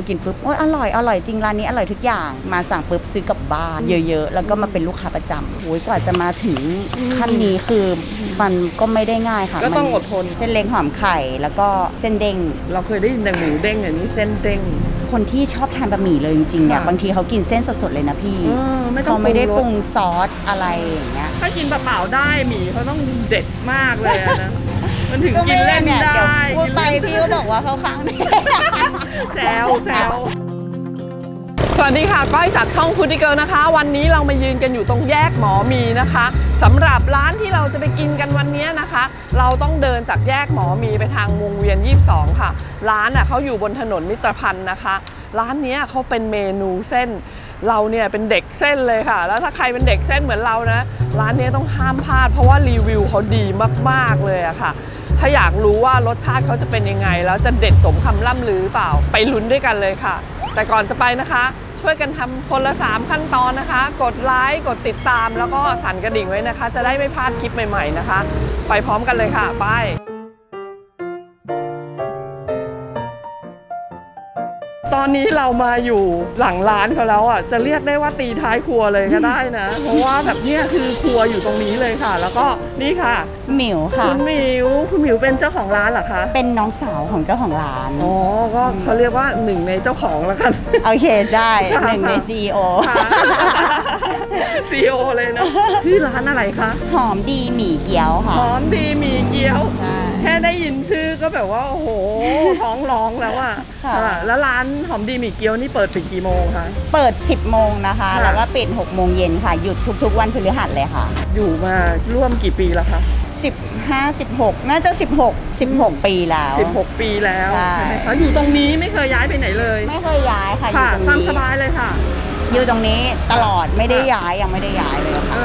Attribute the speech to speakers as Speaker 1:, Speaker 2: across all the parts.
Speaker 1: มากินปุ๊บโอ้ยอร่อยจริงร้านนี้อร่อยทุกอย่างมาสั่งปุ๊บซื้อกลับบ้านเยอะๆแล้วก็มาเป็นลูกค้าประจำโอ้ยกว่าจะมาถึงขั้นนี้คือมันก็ไม่ได้ง่ายค่ะ
Speaker 2: ก็ต้องอดทน
Speaker 1: เส้นเล้งหอมไข่แล้วก็เส้นเด้ง
Speaker 2: เราเคยได้ยินแต่หมูเด้งอย่างนี้เส้นเด้ง
Speaker 1: คนที่ชอบทานบะหมี่เลยจริงๆเนี่ยบางทีเขากินเส้นสดๆเลยนะพี่เขาไม่ได้ปรุงซอสอะไรอย่างเงี้ย
Speaker 2: ถ้ากินเปล่าได้หมี่เขาต้องเด็ดมากเลยนะมันถึงกินเล่นได้
Speaker 1: พูดไปพี่ก็บอกว่าเขาค้าง
Speaker 2: แซวสวัสดีค่ะก้อยจากช่องฟู้ดเกิร์ลนะคะวันนี้เรามายืนกันอยู่ตรงแยกหมอมีนะคะสำหรับร้านที่เราจะไปกินกันวันนี้นะคะเราต้องเดินจากแยกหมอมีไปทางวงเวียน22ค่ะร้านเขาอยู่บนถนนมิตรพันธ์นะคะร้านนี้เขาเป็นเมนูเส้นเราเนี่ยเป็นเด็กเส้นเลยค่ะแล้วถ้าใครเป็นเด็กเส้นเหมือนเรานะร้านนี้ต้องห้ามพลาดเพราะว่ารีวิวเขาดีมากๆเลยอะค่ะถ้าอยากรู้ว่ารสชาติเขาจะเป็นยังไงแล้วจะเด็ดสมคำล่ำลือเปล่าไปลุ้นด้วยกันเลยค่ะแต่ก่อนจะไปนะคะช่วยกันทำคนละ3ขั้นตอนนะคะกดไลค์กดติดตามแล้วก็สั่นกระดิ่งไว้นะคะจะได้ไม่พลาดคลิปใหม่ๆนะคะไปพร้อมกันเลยค่ะไปตอนนี้เรามาอยู่หลังร้านเขาแล้วอ่ะจะเรียกได้ว่าตีท้ายครัวเลยก็ได้นะเพราะว่าแบบนี้คือครัวอยู่ตรงนี้เลยค่ะแล้วก็นี่ค่ะ
Speaker 1: หมิวค่ะ
Speaker 2: คุณหมิวเป็นเจ้าของร้านเหรอคะ
Speaker 1: เป็นน้องสาวของเจ้าของร้าน
Speaker 2: อ๋อก็เขาเรียกว่าหนึ่งในเจ้าของแล้วกัน
Speaker 1: โอเคได้หนึ่งใน CEO
Speaker 2: เลยเนาะชื่อร้านอะไรคะ
Speaker 1: หอมดีหมี่เกี๊ยวค่ะ
Speaker 2: หอมดีหมี่เกี๊ยวแค่ได้ยินชื่อก็แบบว่าโอ้โหท้องร้องแล้วอ่ะแล้วร้านหอมดีหมี่เกี๊ยวนี่เปิดปิดกี่โมงคะ
Speaker 1: เปิด10 โมงนะคะแล้วก็ปิด6 โมงเย็นค่ะหยุดทุกๆวันพฤหัสเลยค่ะ
Speaker 2: อยู่มาร่วมกี่ปีแล้วคะ
Speaker 1: 16น่าจะ16 ปีแล้ว
Speaker 2: 16 ปีแล้วค่ะอยู่ตรงนี้ไม่เคยย้ายไปไหนเลย
Speaker 1: ไม่เคยย้ายค่ะอยู่ตรงนี้
Speaker 2: ตามสบายเลยค่ะ
Speaker 1: อยู่ตรงนี้ตลอดไม่ได้ย้ายยังไม่ได้ย้ายเลยค่ะ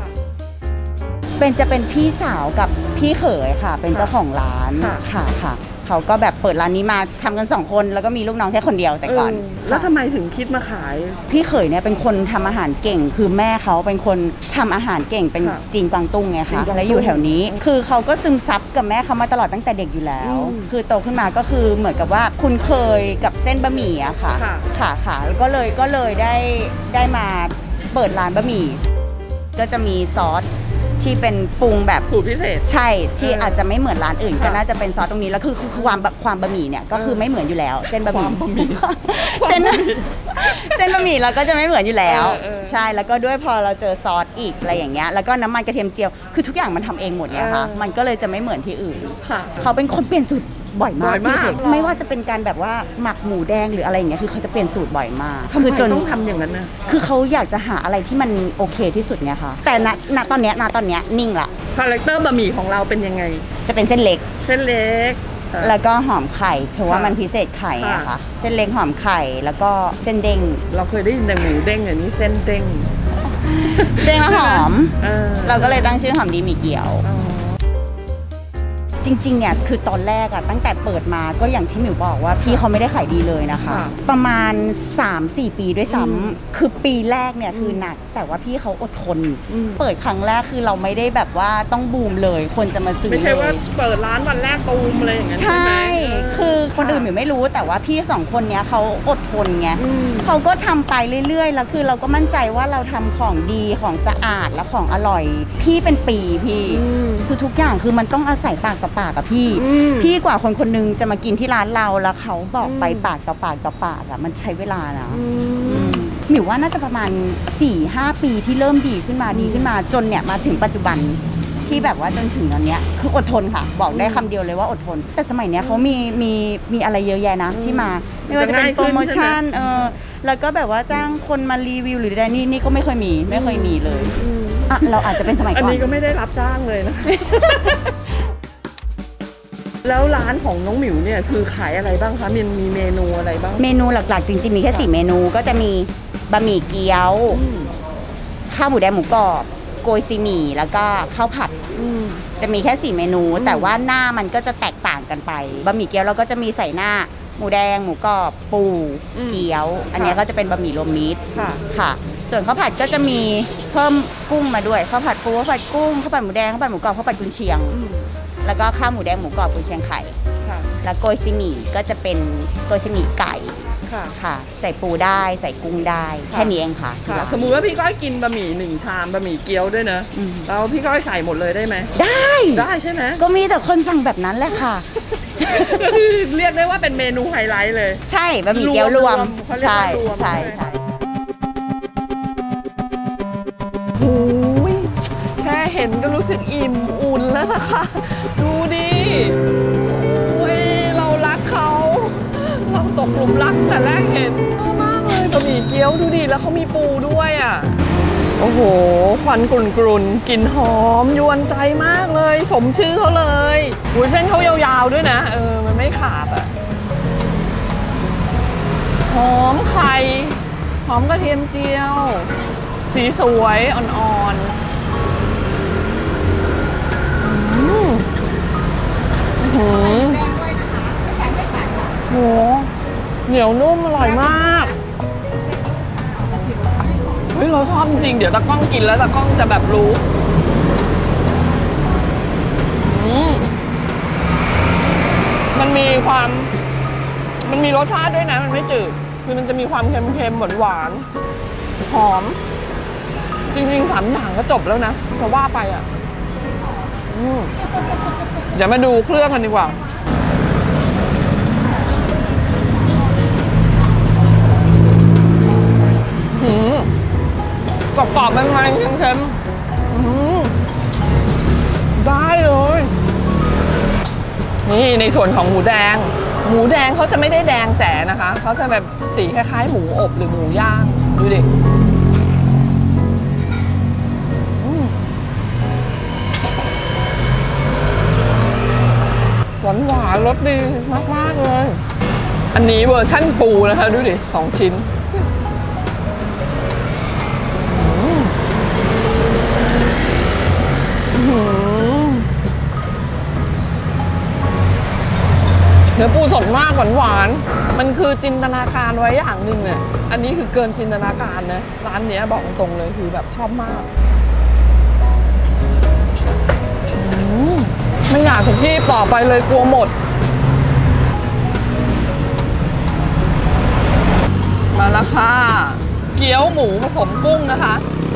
Speaker 1: จะเป็นพี่สาวกับพี่เขยค่ะเป็นเจ้าของร้านค่ะเขาก็แบบเปิดร้านนี้มาทำกัน2 คนแล้วก็มีลูกน้องแค่คนเดียวแต่ก่อน
Speaker 2: แล้วทำไมถึงคิดมาขาย
Speaker 1: พี่เขยเนี่ยเป็นคนทำอาหารเก่งคือแม่เขาเป็นคนทำอาหารเก่งเป็นจีนกวางตุ้งไงคะแล้วอยู่แถวนี้คือเขาก็ซึมซับกับแม่เขามาตลอดตั้งแต่เด็กอยู่แล้วคือโตขึ้นมาก็คือเหมือนกับว่าคุ้นเคยกับเส้นบะหมี่อะค่ะแล้วก็เลยได้มาเปิดร้านบะหมี่ก็จะมีซอสที่เป็นปรุงแบบ
Speaker 2: สูตรพิเศษ
Speaker 1: ใช่ที่อาจจะไม่เหมือนร้านอื่นก็น่าจะเป็นซอสตรงนี้แล้วคือความบะหมี่เนี่ยก็คือไม่เหมือนอยู่แล้วเส้นบะหมี่เส้นบะหมี่เราก็จะไม่เหมือนอยู่แล้วใช่แล้วก็ด้วยพอเราเจอซอสอีกอะไรอย่างเงี้ยแล้วก็น้ำมันกระเทียมเจียวคือทุกอย่างมันทำเองหมดเนี่ยค่ะมันก็เลยจะไม่เหมือนที่อื่นเขาเป็นคนเปลี่ยนสูตรบ่อยมากไม่ว่าจะเป็นการแบบว่าหมักหมูแดงหรืออะไรอย่างเงี้ยคือเขาจะเปลี่ยนสูตรบ่อยมาก
Speaker 2: คือจนต้องทำอย่างนั้นนะ
Speaker 1: คือเขาอยากจะหาอะไรที่มันโอเคที่สุดไงคะแต่ณตอนเนี้ยนิ่งละ
Speaker 2: คาแรคเตอร์บะหมี่ของเราเป็นยังไง
Speaker 1: จะเป็นเส้นเล็กแล้วก็หอมไข่คือว่ามันพิเศษไข่อะค่ะเส้นเล็กหอมไข่แล้วก็เส้นเด้ง
Speaker 2: เราเคยได้ยินแต่หมูเด้งอย่างนี้เส้นเด้ง
Speaker 1: แล้วหอมเราก็เลยตั้งชื่อหอมดีหมี่เกี๊ยวจริงๆเนี่ยคือตอนแรกอะตั้งแต่เปิดมาก็อย่างที่หมิวบอกว่าพี่เขาไม่ได้ขายดีเลยนะคะประมาณ 3-4 ปีด้วยซ้ำคือปีแรกเนี่ยคือหนักแต่ว่าพี่เขาอดทนเปิดครั้งแรกคือเราไม่ได้แบบว่าต้องบูมเลยคนจะมาซื้อ
Speaker 2: ไม่ใช่ว่าเปิดร้านวันแรกตูมอะไรอย่างเงี้ยใช่
Speaker 1: คือคนอื่นหมิวไม่รู้แต่ว่าพี่2 คนเนี้ยเขาอดทนไงเขาก็ทำไปเรื่อยๆแล้วคือเราก็มั่นใจว่าเราทำของดีของสะอาดและของอร่อยพี่เป็นปีพี่คือทุกอย่างคือมันต้องอาศัยปากต่อปากกับพี่กว่าคนนึงจะมากินที่ร้านเราแล้วเขาบอกไปปากต่อปากอะมันใช้เวลานะหมิวว่าน่าจะประมาณ 4-5 ปีที่เริ่มดีขึ้นมาจนเนี่ยมาถึงปัจจุบันที่แบบว่าจนถึงตอนเนี้ยคืออดทนค่ะบอกได้คำเดียวเลยว่าอดทนแต่สมัยเนี้ยเขามีอะไรเยอะแยะนะที่มาไม่ว่าจะเป็นโปรโมชั่นแล้วก็แบบว่าจ้างคนมารีวิวหรืออะไรนี่ก็ไม่เคยมีเลยเราอาจจะเป็นสมัยก่อน
Speaker 2: อันนี้ก็ไม่ได้รับจ้างเลยนะแล้วร้านของน้องหมิวเนี่ยคือขายอะไรบ้างคะมีเมนูอะไรบ้าง
Speaker 1: เมนูหลักๆจริงๆมีแค่4 เมนูก็จะมีบะหมี่เกี๊ยวข้าวหมูแดงหมูกรอบโกยซีหมี่แล้วก็ข้าวผัดจะมีแค่4 เมนูแต่ว่าหน้ามันก็จะแตกต่างกันไปบะหมี่เกี๊ยวเราก็จะมีใส่หน้าหมูแดงหมูกรอบปูเกี๊ยวอันนี้ก็จะเป็นบะหมี่รวมมิตรค่ะส่วนข้าวผัดก็จะมีเพิ่มกุ้งมาด้วยข้าวผัดปูข้าวผัดกุ้งข้าวผัดหมูแดงข้าวผัดหมูกรอบข้าวผัดกุนเชียงแล้วก็ข้าวหมูแดงหมูกรอบกุนเชียงไข่แล้วโกยซีหมี่ก็จะเป็นโกยซีหมี่ไก่ค่ะใส่ปูได้ใส่กุ้งได้แค่นี้เองค่ะ
Speaker 2: สมมุติว่าพี่ก้อยกินบะหมี่1 ชามบะหมี่เกี๊ยวด้วยนะแล้วพี่ก้อยใส่หมดเลยได้ไหมได้ใช่ไหมก็
Speaker 1: มีแต่คนสั่งแบบนั้นแหละค่ะ
Speaker 2: ก็คือเรียกได้ว่าเป็นเมนูไฮไลท์เลย
Speaker 1: ใช่บะหมี่เกี๊ยวรวมใช่
Speaker 2: แค่เห็นก็รู้สึกอิ่มอุ่นแล้วนะคะดูดิเรารักเขาเราตกหลุมรักแต่แรกเห็นมากเลยบะหมี่เกี๊ยวดูดิแล้วเขามีปูด้วยอ่ะโอ้โหควันกรุ่นๆกลิ่นหอมยวนใจมากเลยสมชื่อเขาเลยเส้นเขายาวๆด้วยนะมันไม่ขาดอ่ะหอมไข่หอมกระเทียมเจียวสีสวยอ่อนๆโหเหนียวนุ่มอร่อยมากเฮ้ยเราชอบจริงเดี๋ยวตากล้องกินแล้วตากล้องจะแบบรู้มันมีรสชาติด้วยนะมันไม่จืดคือมันจะมีความเค็มๆหวานๆหอมจริงๆ3 อย่างก็จบแล้วนะจะว่าไปอ่ะเดี๋ยวมาดูเครื่องกันดีกว่ากรอบๆมันๆเค็มๆได้เลยนี่ในส่วนของหมูแดงเขาจะไม่ได้แดงแจ๋นะคะเขาจะแบบสีคล้ายๆหมูอบหรือหมูย่างดูดิหวานรสดีมากๆเลยอันนี้เวอร์ชั่นปูนะคะดูดิ2 ชิ้นเนื้อปูสดมากหวานมันคือจินตนาการไว้อย่างหนึ่งเนี่ยอันนี้คือเกินจินตนาการนะร้านนี้บอกตรงเลยคือแบบชอบมากไม่อยากจะคีบต่อไปเลยกลัวหมดมาแล้วค่ะเกี๊ยวหมูผสมกุ้งนะคะ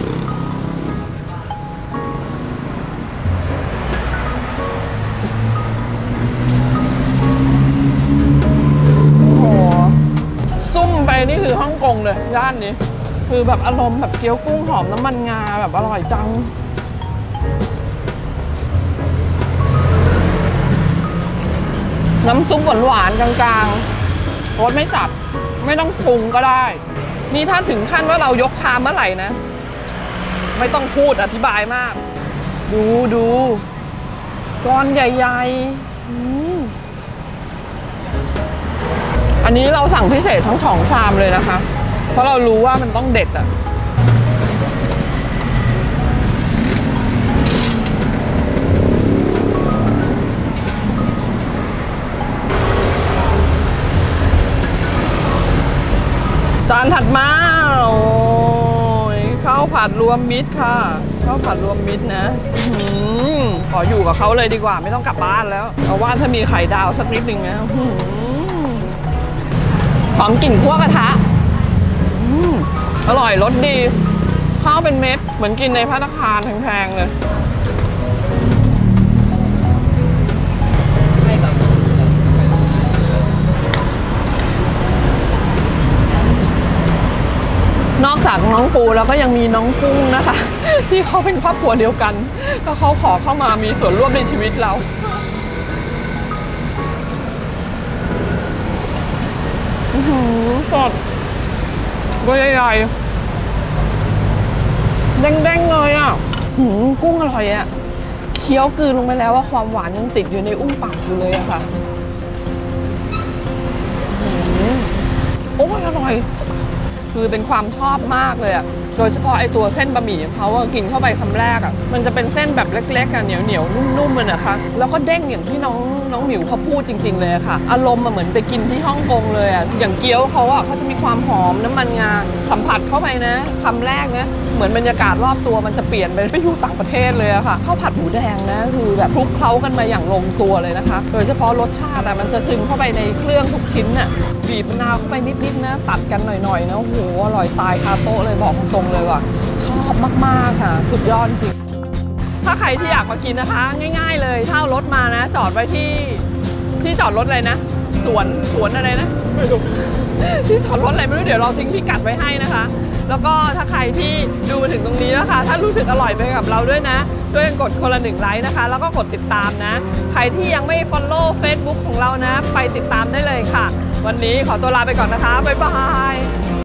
Speaker 2: ซุ่มไปนี่คือฮ่องกงเลยย่านนี้คือแบบอารมณ์แบบเกี๊ยวกุ้งหอมน้ำมันงาแบบอร่อยจังน้ำซุปหวานๆกลางๆรสไม่จัดไม่ต้องปรุงก็ได้นี่ถ้าถึงขั้นว่าเรายกชามเมื่อไหร่นะไม่ต้องพูดอธิบายมากดูก้อนใหญ่ๆอันนี้เราสั่งพิเศษทั้ง2 ชามเลยนะคะเพราะเรารู้ว่ามันต้องเด็ดอ่ะจานถัดมาข้าวผัดรวมมิตรค่ะข้าวผัดรวมมิตรนะขออยู่กับเขาเลยดีกว่าไม่ต้องกลับบ้านแล้วเพราะว่าถ้ามีไข่ดาวสักนิดนึงนะหอมกลิ่นคั่วกระทะอร่อยรสดีข้าวเป็นเม็ดเหมือนกินในภัตตาคารแพงๆเลยนอกจากน้องปูแล้วก็ยังมีน้องกุ้งนะคะที่เขาเป็นครอบครัวเดียวกันก็เขาขอเข้ามามีส่วนร่วมในชีวิตเราสดตัวใหญ่ๆแดงๆเลยอ่ะกุ้งอร่อยอ่ะเคี้ยวกลืนลงไปแล้วว่าความหวานยังติดอยู่ในอุ้งปากอยู่เลยอะค่ะโอ้ยอร่อยคือเป็นความชอบมากเลยอ่ะโดยเฉพาะไอตัวเส้นบะหมี่ของเขากินเข้าไปคำแรกอ่ะมันจะเป็นเส้นแบบเล็กๆเหนียวๆนุ่มๆมันนะคะแล้วก็เด้งอย่างที่น้องหมิวเขาพูดจริงๆเลยค่ะอารมณ์เหมือนไปกินที่ฮ่องกงเลยอ่ะอย่างเกี๊ยวเขาอ่ะเขาจะมีความหอมน้ำมันงาสัมผัสเข้าไปนะคำแรกนะเหมือนบรรยากาศรอบตัวมันจะเปลี่ยนไปอยู่ต่างประเทศเลยอะค่ะข้าวผัดหมูแดงนะคือแบบคลุกเคล้ากันมาอย่างลงตัวเลยนะคะโดยเฉพาะรสชาติมันจะซึมเข้าไปในเครื่องทุกชิ้นน่ะบีบมะนาวเข้าไปนิดๆนะตัดกันหน่อยๆนะโอ้โหอร่อยตายคาโต๊ะเลยบอกตรงๆเลยว่ะชอบมากๆค่ะสุดยอดจริงถ้าใครที่อยากมากินนะคะง่ายๆเลยถ้าเอารถมานะจอดไว้ที่จอดรถอะไรนะสวนอะไรนะไม่รู้ที่จอดรถอะไรไม่รู้เดี๋ยวเราทิ้งพิกัดไว้ให้นะคะแล้วก็ถ้าใครที่ดูมาถึงตรงนี้แล้วค่ะถ้ารู้สึกอร่อยไปกับเราด้วยนะด้วยกดคนละ1 ไลค์นะคะแล้วก็กดติดตามนะใครที่ยังไม่ follow Facebook ของเรานะไปติดตามได้เลยค่ะวันนี้ขอตัวลาไปก่อนนะคะบ๊ายบาย